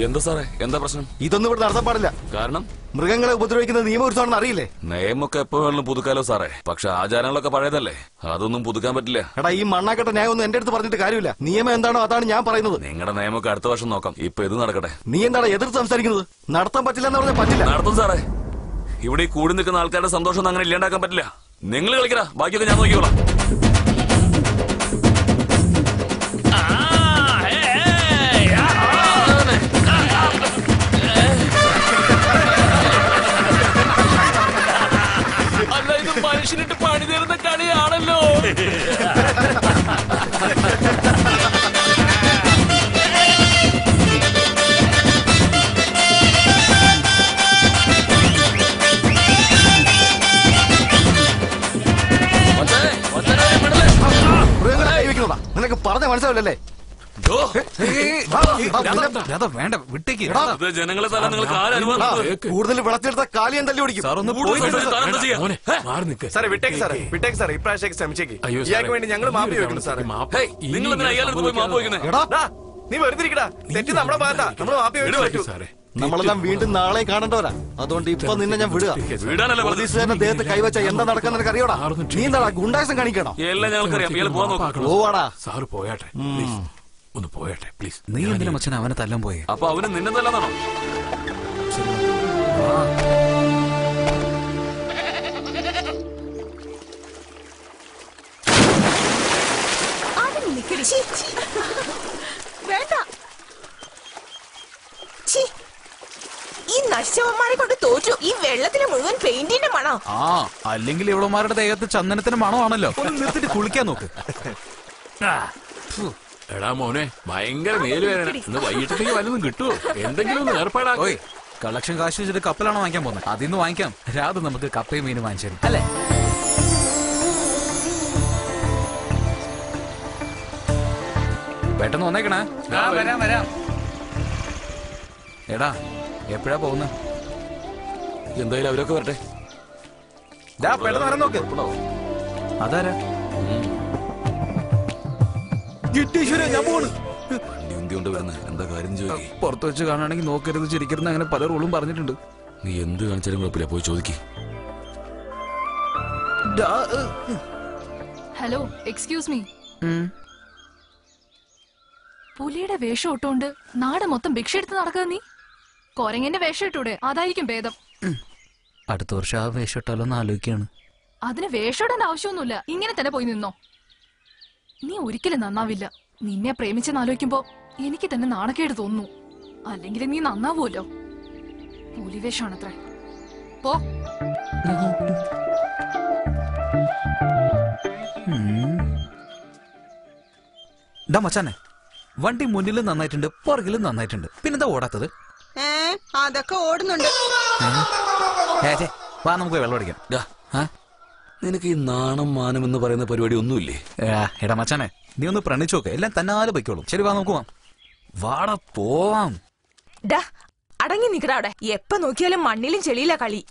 എന്താ സാറേ, എന്താ പ്രശ്നം? ഇതൊന്നും ഇവിടെ നടത്താൻ പാടില്ല. കാരണം മൃഗങ്ങളെ ഉപദ്രവിക്കുന്ന നിയമം അറിയില്ലേ? നിയമമൊക്കെ എപ്പോ വേണമെങ്കിലും പുതുക്കാലോ സാറേ. പക്ഷെ ആചാരങ്ങളൊക്കെ പഴയതല്ലേ, അതൊന്നും പുതുക്കാൻ പറ്റില്ല. എടാ, ഈ മണ്ണാക്കട്ട ന്യായം ഒന്നും എന്റെ അടുത്ത് പറഞ്ഞിട്ട് കാര്യമില്ല. നിയമം എന്താണോ അതാണ് ഞാൻ പറയുന്നത്. നിങ്ങളുടെ നിയമമൊക്കെ അടുത്ത വർഷം നോക്കാം. ഇപ്പൊ ഇത് നടക്കട്ടെ. നീ എന്താണ് എതിർത്ത് സംസാരിക്കുന്നത്? നടത്താൻ പറ്റില്ല എന്ന് പറഞ്ഞാൽ പറ്റില്ല. നടത്തും സാറേ. ഇവിടെ ഈ കൂടി നിൽക്കുന്ന ആൾക്കാരുടെ സന്തോഷം അങ്ങനെ ഇല്ലാണ്ടാക്കാൻ പറ്റില്ല. നിങ്ങൾ കളിക്കടാ, ബാക്കിയൊക്കെ ഞാൻ നോക്കിക്കോളാം. അല്ല, ഇത് മനുഷ്യനിട്ട് പണി തരുന്ന കളിയാണല്ലോ. നിനക്ക് പറഞ്ഞ മനസ്സിലാവില്ലല്ലേ? വേണ്ട, വിട്ടേക്ക്. ജനങ്ങളെ തല നിങ്ങൾക്ക് ആരും കൂടുതൽ വിളച്ചെടുത്ത കാലിയം തല്ലി ഓടിക്കും. ഇപ്രാവശ്യം ശ്രമിച്ചേക്ക്. ഇയാൾക്ക് വേണ്ടി ഞങ്ങൾ മാപ്പ് ചോദിക്കണം സാറേ. നിങ്ങൾ അയാളെടുത്ത് പോയി മാപ്പ് ചോദിക്കുന്നത്? നീ വെറുതെ ഇരിക്കടാ. തെറ്റ് നമ്മുടെ ഭാഗത്താ. നമ്മൾ മാപ്പ് ചോദിച്ചു സാറേ. നമ്മളെല്ലാം വീണ്ടും നാളെ കാണേണ്ടവരാ. അതുകൊണ്ട് ഇപ്പൊ നിന്നെ ഞാൻ വിടുക. പോലീസുകാരന്റെ ദേഹത്ത് കൈവച്ച എന്താ നടക്കാൻ നിനക്ക് അറിയോടാ? നീ എന്താ ഗുണ്ടാസം കാണിക്കണോ? എല്ലാം ഞങ്ങൾക്കറിയാം. പോവാടാ. സാറ് പോയാട്ടെ, ഒന്ന് പോയാട്ടെ പ്ലീസ്. നീ എന്തിനാ മച്ചൻ അവനെ തല്ലാൻ പോയെ? അപ്പൊ അവന് നിന്നെ തല്ലാന്നാണോ? വേണ്ട, ഈ നശിച്ചവന്മാരെ കൊണ്ട് തോറ്റു. ഈ വെള്ളത്തിലെ മുഴുവൻ പെയിന്റിന്റെ മണം. അല്ലെങ്കിൽ ഇവളുമാരുടെ ദേഹത്ത് ചന്ദനത്തിന്റെ മണമാണല്ലോ. ഒന്ന് നിർത്തിട്ട് കുളിക്കാൻ നോക്ക്. എടാ മോനെ, ഭയങ്കര മേലുവേദന. ഇന്ന് വൈകിട്ടത്തേക്ക് വല്ലതും കിട്ടുമോ? എന്തെങ്കിലും ഒന്ന് ഏർപ്പാടാ. കളക്ഷൻ കാശ് വെച്ചിട്ട് കപ്പലാണോ വാങ്ങിക്കാൻ പോകുന്നത്? അതിന്ന് വാങ്ങിക്കാം. രാത് നമുക്ക് കപ്പയും മീനും വാങ്ങിച്ചു തരും അല്ലേ? പെട്ടെന്ന് വന്നേക്കണേ. വരാം. എടാ, എപ്പോഴാ പോകുന്നത്? എന്തായാലും അവരൊക്കെ വരട്ടെ. പെട്ടെന്ന് വരാൻ നോക്ക്. അതാരാ? ഞാൻ പോണ്. എന്തുകൊണ്ട് വരുന്നത്? എന്താ കാര്യം ചോദിക്കേ. പുറത്ത് വെച്ച് കാണുകയാണെങ്കിൽ നോക്കരുത്, ചിരിക്കരുത്, അങ്ങനെ പല റൂളും പറഞ്ഞിട്ടുണ്ട്. നീ എന്ത് കാണിച്ചാലും കുഴപ്പമില്ല, പോയി ചോദിക്കേ. Hello, excuse me. പുലിയുടെ വേഷം ഇട്ടോണ്ട് നാട് മൊത്തം ഭിക്ഷ എടുത്ത് നടക്കുക നീ? കൊരങ്ങന്റെ വേഷം ഇട്ടൂടെ? അതായിരിക്കും ഭേദം. അടുത്ത വർഷം ആ വേഷം ഇട്ടാലോന്ന് ആലോചിക്കാണ്. അതിന് വേഷം ഇടാൻ ആവശ്യമൊന്നുമില്ല, ഇങ്ങനെ തന്നെ പോയി നിന്നോ. നീ ഒരിക്കലും നന്നാവില്ല. നിന്നെ പ്രേമിച്ചെന്ന് ആലോചിക്കുമ്പോ എനിക്ക് തന്നെ നാണക്കേട് തോന്നുന്നു. അല്ലെങ്കിൽ നീ നന്നാവൂല്ലോ. പുലിവേഷമാണത്രേ. പോ. മച്ചാനെ, വണ്ടി മുന്നിലും നന്നായിട്ടുണ്ട്, പുറകിലും നന്നായിട്ടുണ്ട്. പിന്നെന്താ ഓടാത്തത്? അതൊക്കെ ഓടുന്നുണ്ട്. വാ, നമുക്ക് വെള്ളം അടിക്കാം. നിനക്ക് ഈ നാണം മാനം എന്ന് പറയുന്ന പരിപാടി ഒന്നുമില്ലേ? എടാ മച്ചാനെ, നീ ഒന്ന് പ്രണയിച്ചു നോക്ക്, എല്ലാം തന്നാലെ പൊയ്ക്കോളും. ശരി, വാ, നമുക്ക് പോവാം. വാടാ, പോവാം. അടങ്ങി നിക്കടാ അവിടെ. എപ്പ നോക്കിയാലും മണ്ണിലും ചെളിയിലാ കളി.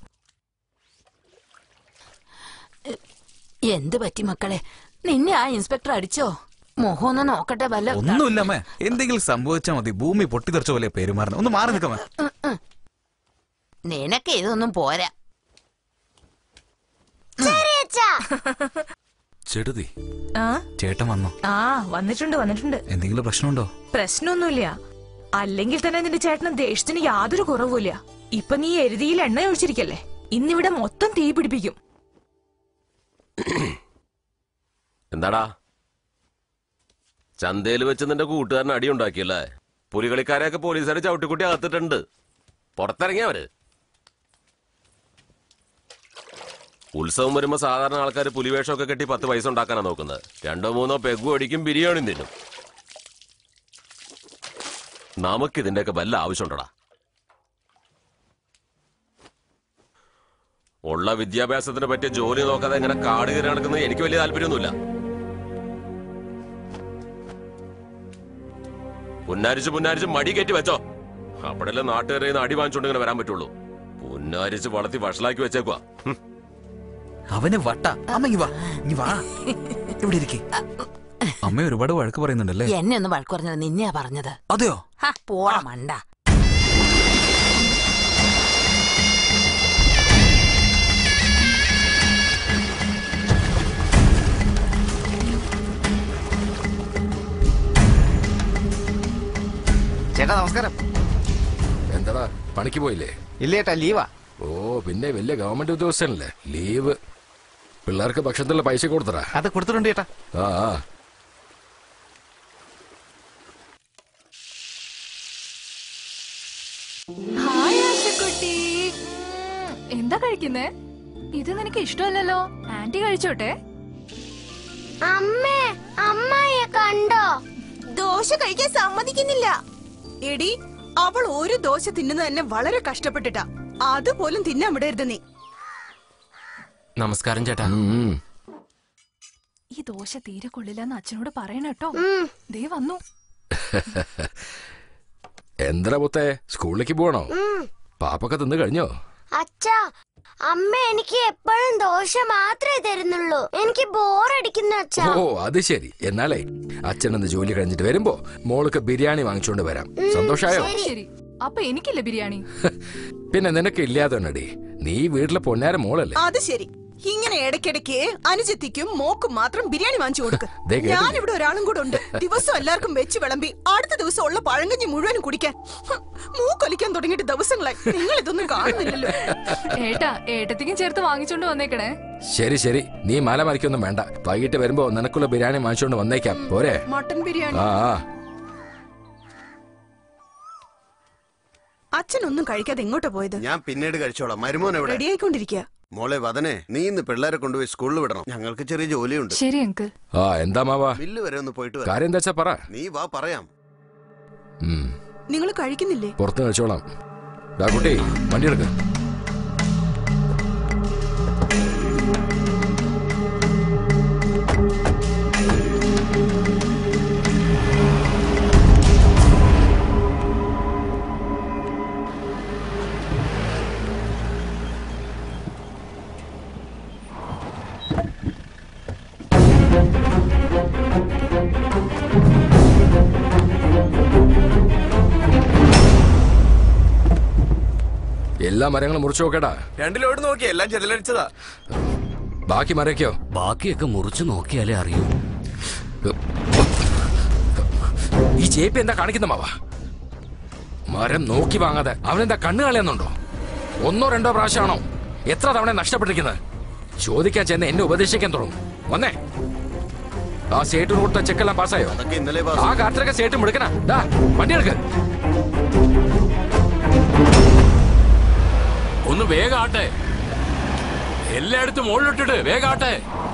എന്ത് പറ്റി മക്കളെ? നിന്നെ ആ ഇൻസ്പെക്ടർ അടിച്ചോ? മുഖം ഒന്ന് നോക്കട്ടെ. വല്ല ഒന്നുമില്ലമ്മേ, എന്തെങ്കിലും സംഭവിച്ചാ മതി. ഭൂമി പൊട്ടിത്തെറിച്ച പോലെ പെരുമാറുന്നത്. ഒന്ന് മാറി നിൽക്കാമേ. നിനക്ക് ഇതൊന്നും പോരാ. ചേട്ടൻ വന്നോ? വന്നിട്ടുണ്ട്. എന്തെങ്കിലും പ്രശ്നമുണ്ടോ? പ്രശ്നമൊന്നുമില്ല. അല്ലെങ്കിൽ തന്നെ നിന്റെ ചേട്ടന് ദേഷ്യത്തിന് യാതൊരു കുറവുമില്ല. ഇപ്പൊ നീ എരുതിയിൽ എണ്ണ ഒഴിച്ചിരിക്കല്ലേ, ഇന്നിവിടെ മൊത്തം തീ പിടിപ്പിക്കും. എന്താടാ, ചന്തയിൽ വെച്ച് നിന്റെ കൂട്ടുകാരൻ അടി ഉണ്ടാക്കിയല്ലേ? പുലികളിക്കാരെയൊക്കെ പോലീസുകാരെ ചവിട്ടിക്കുട്ടി അകത്തിട്ടുണ്ട്. പുറത്തിറങ്ങിയവര്. ഉത്സവം വരുമ്പോ സാധാരണ ആൾക്കാർ പുലിവേഷമൊക്കെ കെട്ടി 10 പൈസ ഉണ്ടാക്കാനാ നോക്കുന്നത്. 2-3 പെഗും അടിക്കും, ബിരിയാണിയും തിന്നും. നമുക്കിതിന്റെയൊക്കെ വല്ല ആവശ്യമുണ്ടടാ? ഉള്ള വിദ്യാഭ്യാസത്തിന് പറ്റിയ ജോലി നോക്കാതെ ഇങ്ങനെ കാട് കയറി നടക്കുന്നത് എനിക്ക് വലിയ താല്പര്യമൊന്നുമില്ല. പുന്നാരിച്ച് മടി കയറ്റി വെച്ചോ. അവിടെല്ലാം നാട്ടുകാരെ അടി വാങ്ങിച്ചോണ്ട് ഇങ്ങനെ വരാൻ പറ്റുള്ളൂ. പുന്നാരിച്ച് വളർത്തി വഷളാക്കി വെച്ചേക്കുവാ. അവന് വട്ട. അമ്മ വാ, ഇവിടെ ഇരിക്കേ. അമ്മ ഒരുപാട് വഴക്ക് പറയുന്നുണ്ടല്ലേ? എന്നെ ഒന്ന് വഴക്ക് പറഞ്ഞത് നിന്നെയാ പറഞ്ഞത്. അതെയോ? പോടാ മണ്ട. ചേട്ടാ നമസ്കാരം. എന്താടാ പണിക്ക് പോയില്ലേ? ഇല്ല ചേട്ടാ, ലീവാ. ഓ പിന്നെ വലിയ ഗവൺമെന്റ് ഉദ്യോഗസ്ഥനല്ലേ, ലീവ്. പിള്ളേർക്ക് ഭക്ഷണത്തിലുള്ള പൈസ കൊടുത്തടാ? അത് കൊടുത്തിട്ടുണ്ട് ചേട്ടാ. ആ ഹായ് ആശക്കുട്ടി. എന്താ കഴിക്കുന്നേ? ഇത് നിനക്ക് ഇഷ്ടമല്ലല്ലോ. ആന്റി കഴിച്ചോട്ടെ. അമ്മേ, അമ്മയെ കണ്ടോ? ദോശ കഴിക്കാൻ സമ്മതിക്കുന്നില്ല. എടി, അവൾ ഒരു ദോശ തിന്നുന്നത് തന്നെ വളരെ കഷ്ടപ്പെട്ടിട്ടാ. അതുപോലും തിന്നാൻ വിടരുത് നീ. നമസ്കാരം ചേട്ടാ. ഈ ദോശ തീരെ കൊള്ളില്ലെന്ന് അച്ഛനോട് പറയണട്ടോ. ദേ വന്നു. എന്താ പുത്തേ, സ്കൂളിലേക്ക് പോകണോ? പാപ്പൊക്കെ തിന്നു കഴിഞ്ഞോ? അച്ഛാ, അമ്മ എനിക്ക് എപ്പോഴും ദോശ മാത്രമേ തരുന്നുള്ളൂ. എനിക്ക് ബോറടിക്കുന്നു അച്ഛാ. ഓ അത് ശരി. എന്നാലേ അച്ഛനൊന്ന് ജോലി കഴിഞ്ഞിട്ട് വരുമ്പോ മോൾക്ക് ബിരിയാണി വാങ്ങിച്ചോണ്ട് വരാം. സന്തോഷായോ? ശരി. അപ്പൊ എനിക്കില്ല ബിരിയാണി. പിന്നെ നിനക്ക് ഇല്ലാതെ നീ വീട്ടിലെ പൊന്നാര മോളല്ലേ? അത് ശരി. ഇങ്ങനെ ഇടയ്ക്കിടയ്ക്ക് അനുജത്തിക്കും മോക്കും മാത്രം ബിരിയാണി വാങ്ങിച്ചു കൊടുക്ക്. ദേ കേട്ടില്ലേ? ഞാനിവിടെ ഒരാളും കൂടെ ഉണ്ട്. ദിവസം എല്ലാവർക്കും വെച്ച് വിളമ്പി അടുത്ത ദിവസം ഉള്ള പഴങ്കഞ്ഞി മുഴുവനും കുടിക്കാൻ. മൂക്കൊലിക്കാൻ തുടങ്ങിയിട്ട് ദിവസങ്ങളായി. നിങ്ങൾ ഇതൊന്നും കാണുന്നില്ലല്ലോ. ഏട്ടാ, ഏട്ടത്തിക്കും ചേർത്ത് വാങ്ങിച്ചോണ്ട് വന്നേക്കണേ. ശരി ശരി, നീ മല മറിക്കൊന്നും വേണ്ട. വൈകിട്ട് വരുമ്പോ നിനക്കുള്ള ബിരിയാണി വാങ്ങിച്ചോണ്ട് വന്നേക്കാം, പോരെ? മട്ടൻ ബിരിയാണി. ആ അച്ഛനൊന്നും കഴിക്കാതെ എങ്ങോട്ടാ പോയത്? ഞാൻ പിന്നീട് കഴിച്ചോളാം. മരുമോൻ എവിടെ? റെഡി ആയിക്കൊണ്ടിരിക്കുക. മോളെ വദനെ, നീ ഇന്ന് പിള്ളേരെ കൊണ്ടുപോയി സ്കൂളിൽ വിടണം. ഞങ്ങൾക്ക് ചെറിയ ജോലിയുണ്ട്. ശരി അങ്കിൾ. ആ എന്താ മാവാ, ബില്ല് വരെ ഒന്ന് പോയിട്ട് വരാം. കാര്യം എന്താ പറ. നീ വാ, പറയാം. നിങ്ങൾ കഴിക്കുന്നില്ലേ? പുറത്ത് കഴിച്ചോളാം. കുട്ടി വണ്ടി എടുക്ക. എല്ലാ മരങ്ങളും മുറിച്ചു നോക്കടാ. 2 ലോഡ് നോക്കി, എല്ലാം ചെതലടിച്ചതാ. ബാക്കി മരക്കോ? ബാക്കിയൊക്കെ മുറിച്ചു നോക്കിയാലേ അറിയൂ. ഈ ചേപ്പി എന്താ കാണിക്കുന്ന മാവാ? മരം നോക്കി വാങ്ങാതെ അവനെന്താ കണ്ണു കളയുന്നുണ്ടോ? 1 or 2 പ്രാവശ്യമാണോ? എത്ര തവണ നഷ്ടപ്പെട്ടിരിക്കുന്നത്? ചോദിക്കാൻ ചെന്ന് എന്നെ ഉപദേശിക്കാൻ തുടങ്ങും. വന്നേ, ആ സേട്ടിന് കൊടുത്ത ചെക്കെല്ലാം പാസ്സായോ? ആ കാത്തിലൊക്കെ സേട്ടും എടുക്കണ. വണ്ടി എടുക്ക. ഒന്ന് വേഗാട്ടെ, എല്ലായിടത്തും മുകളിലിട്ടിട്ട് വേഗാട്ടെ.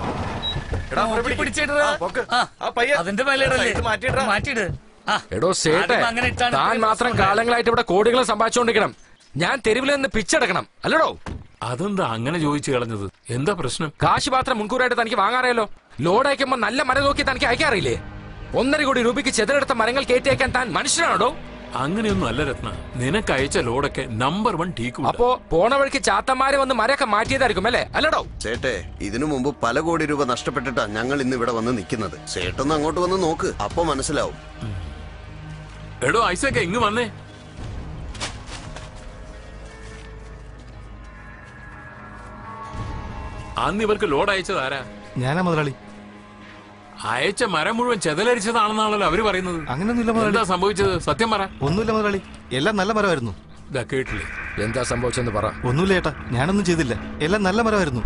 എടോ സേട്ടെ, താൻ മാത്രം കാലങ്ങളായിട്ട് ഇവിടെ കോടികൾ സമ്പാദിച്ചുകൊണ്ടിരിക്കണം. ഞാൻ തെരുവിൽ നിന്ന് പിച്ചെടുക്കണം അല്ലടോ? അതെന്താ അങ്ങനെ ചോദിച്ചു കളഞ്ഞത്? എന്താ പ്രശ്നം? കാശ് മാത്രം മുൻകൂറായിട്ട് തനിക്ക് വാങ്ങാറിയല്ലോ. ലോഡ് അയക്കുമ്പോ നല്ല മരം നോക്കി തനിക്ക് അയക്കാറില്ലേ? 1.5 കോടി രൂപയ്ക്ക് ചെതലെടുത്ത മരങ്ങൾ കയറ്റി അയക്കാൻ താൻ മനുഷ്യനാണോ? അങ്ങനെയൊന്നും അല്ല രത്ന, നിനക്ക് അയച്ച ലോഡൊക്കെ നമ്പർ 1 ടീക്ക്. അപ്പോ പോണ വഴിക്ക് ചാത്തന്മാര് വന്ന് മരമൊക്കെ മാറ്റിയതായിരിക്കും അല്ലേ? അല്ലടോ സേട്ടെ, ഇതിനു മുമ്പ് പല കോടി രൂപ നഷ്ടപ്പെട്ടിട്ടാ ഞങ്ങൾ ഇന്ന് ഇവിടെ വന്ന് നിൽക്കുന്നത്. സേട്ടൊന്ന് അങ്ങോട്ട് വന്ന് നോക്ക്, അപ്പൊ മനസ്സിലാവും. എടോ ഐസൊക്കെ ഇങ്ങ് വന്നേ. അന്ന് ഇവർക്ക് ലോഡ് അയച്ചത് ആരാ? ഞാനാ മുതലാളി. അയച്ച മരം മുഴുവൻ ചെതലരിച്ചതാണെന്നാണല്ലോ അവര് പറയുന്നത്. അങ്ങനെയൊന്നുമില്ല മുതലാളി. എന്താ സംഭവിച്ചത്? സത്യം പറ. ഒന്നുമില്ല മുതലാളി, എല്ലാം നല്ല മരമായിരുന്നു. കേട്ടില്ലേ? എന്താ സംഭവിച്ചെന്ന് പറ. ഒന്നുമില്ല ഏട്ടാ, ഞാനൊന്നും ചെയ്തില്ല. എല്ലാം നല്ല മരമായിരുന്നു.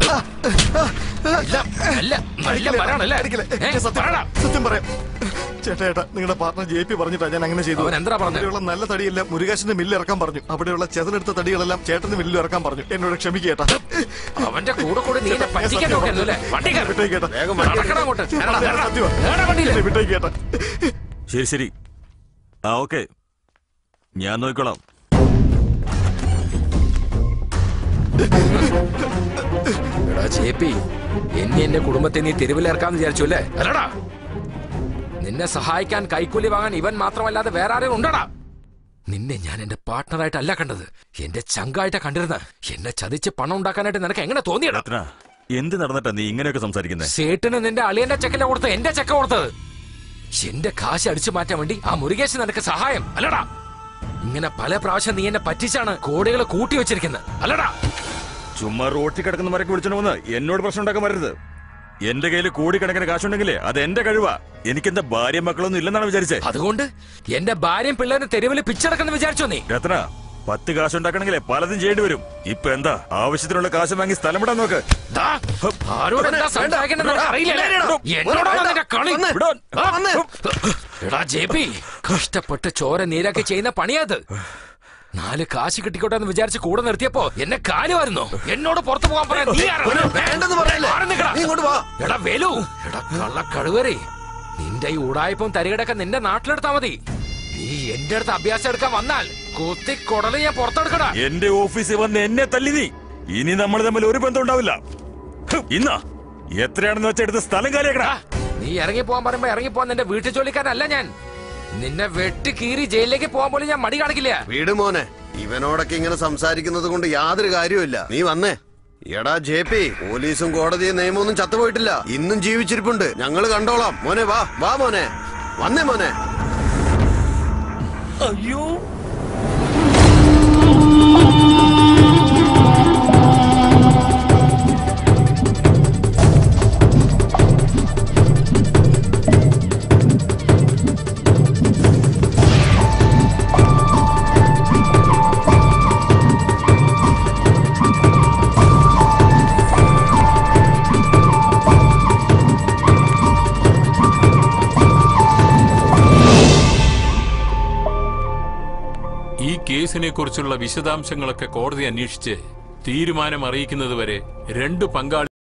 സത്യം പറയാം ചേട്ടാ. ഏട്ടാ, നിങ്ങളുടെ പാർട്ണർ JP പറഞ്ഞിട്ടാ ഞാൻ അങ്ങനെ ചെയ്തു. അവിടെയുള്ള നല്ല തടിയെല്ലാം മുരുകാശിന്റെ മില്ലിൽ ഇറക്കാൻ പറഞ്ഞു. അവിടെയുള്ള ചെതലെടുത്ത തടികളെല്ലാം ചേട്ടന്റെ മില്ലിൽ ഇറക്കാൻ പറഞ്ഞു. എന്നോട് ക്ഷമിക്കേട്ടാ. അവന്റെ കൂടെ കൂടെ നീ വിട്ടേക്കേട്ടാ. ശരി ശരി, ആ ഓക്കെ, ഞാൻ നോക്കിക്കോളാം. JP, എന്നെ കുടുംബത്തെ നീ തെരുവിലിറക്കാന്ന് വിചാരിച്ചു അല്ലേ? അല്ലടാ, നിന്നെ സഹായിക്കാൻ കൈക്കൂലി വാങ്ങാൻ ഇവൻ മാത്രമല്ലാതെ വേറെ ആരും ഉണ്ടടാ. നിന്നെ ഞാൻ എന്റെ പാർട്ട്ണറായിട്ടല്ല കണ്ടത്, എന്റെ ചങ്കായിട്ടാ കണ്ടിരുന്നത്. എന്നെ ചതിച്ച് പണം ഉണ്ടാക്കാനായിട്ട് നിനക്ക് എങ്ങനെ തോന്നിയടാ? എന്ത് നടന്നിട്ടാ നീ ഇങ്ങനെയൊക്കെ സംസാരിക്കുന്നത്? സേട്ടിന് നിന്റെ അളിയന്റെ ചെക്കല കൊടുത്ത് എന്റെ ചെക്ക കൊടുത്തത്. എന്റെ കാശ് അടിച്ചു മാറ്റാൻ വേണ്ടി ആ മുരുകേശൻ നിനക്ക് സഹായം അല്ലടാ. ഇങ്ങനെ പല പ്രാവശ്യം നീ എന്നെ പറ്റിച്ചാണ് കോടികൾ കൂട്ടി വെച്ചിരിക്കുന്നത് അല്ലടാ. ചുമ്മാ റോട്ടിൽ കിടക്കുന്ന മരക്ക് വിളിച്ചോണ്ട് വന്ന് എന്നോട് പ്രശ്നം ഉണ്ടാക്കാൻ വരരുത്. എന്റെ കയ്യിൽ കോടിക്കണക്കിന് കാശുണ്ടെങ്കിലേ അത് എന്റെ കഴിവാ. എനിക്കെന്താ ഭാര്യ മക്കളൊന്നും ഇല്ലെന്നാണ് വിചാരിച്ചേ? അതുകൊണ്ട് എന്റെ ഭാര്യയും പിള്ളേരും തെരുവിൽ പിച്ചടക്കെന്ന് വിചാരിച്ചോ നീ? രത്ന, 10 കാശുണ്ടാക്കണമെങ്കിലേ പലതും ചെയ്യേണ്ടി വരും. ഇപ്പൊ എന്താ ആവശ്യത്തിനുള്ള കാശ് വാങ്ങി സ്ഥലം വിടാൻ നോക്ക്. കഷ്ടപ്പെട്ട് ചോര നീരാക്കി ചെയ്യുന്ന പണിയത്. 4 കാശ് കിട്ടിക്കോട്ടെ എന്ന് വിചാരിച്ച് കൂടെ നിർത്തിയപ്പോ എന്നെ കാലുവായിരുന്നു. എന്നോട് പുറത്തു പോകാൻ പറയാൻ കള്ളക്കഴുവരെ. നിന്റെ ഈ ഉടായ്പം തരികടൊക്കെ നിന്റെ നാട്ടിലെടുത്താ മതി. നീ എന്റെ അടുത്ത് അഭ്യാസം എടുക്കാൻ വന്നാൽ കുത്തി കൊടല് ഞാൻ പുറത്തെടുക്കടാ. എന്റെ ഓഫീസിൽ വന്ന് എന്നെ തല്ലി നീ. ഇനി നമ്മൾ തമ്മിൽ ഒരു ബന്ധം ഉണ്ടാവില്ല. ഇന്നാ എത്രയാണെന്ന് വെച്ചെടുത്ത് സ്ഥലം കാലിയാക്കടാ. നീ ഇറങ്ങി പോകാൻ പറയുമ്പോ ഇറങ്ങി പോവാൻ നിന്റെ വീട്ടിൽ ജോലിക്കാരനല്ല ഞാൻ. നിന്നെ വെട്ടി കീറി ജയിലിലേക്ക് പോകാൻ പോലും ഞാൻ മടി കാണിക്കില്ല. വീട് മോനെ, ഇവനോടൊക്കെ ഇങ്ങനെ സംസാരിക്കുന്നത് കൊണ്ട് യാതൊരു കാര്യമില്ല. നീ വന്നേ. എടാ JP, പോലീസും കോടതിയും നിയമമൊന്നും ചത്തുപോയിട്ടില്ല. ഇന്നും ജീവിച്ചിരിപ്പുണ്ട്. ഞങ്ങള് കണ്ടോളാം. മോനെ വാ, വാ മോനെ, വന്നേ മോനെ. അയ്യോ, ഈ കേസിനെ കുറിച്ചുള്ള വിശദാംശങ്ങളൊക്കെ കോടതി അന്വേഷിച്ച് തീരുമാനം അറിയിക്കുന്നതുവരെ 2 പങ്കാളി